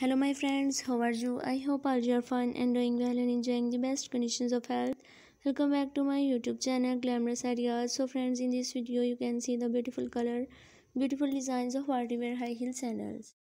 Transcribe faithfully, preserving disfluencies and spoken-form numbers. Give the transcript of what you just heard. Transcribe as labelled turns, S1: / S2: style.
S1: Hello my friends, how are you? I hope all you are fine and doing well and enjoying the best conditions of health. Welcome back to my YouTube channel Glamorous Ideas. So friends, in this video you can see the beautiful color, beautiful designs of party wear high heel sandals.